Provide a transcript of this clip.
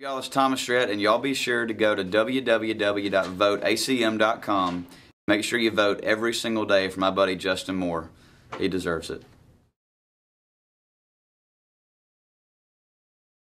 Y'all, it's Thomas Rhett, and y'all be sure to go to www.voteacm.com. Make sure you vote every single day for my buddy Justin Moore. He deserves it.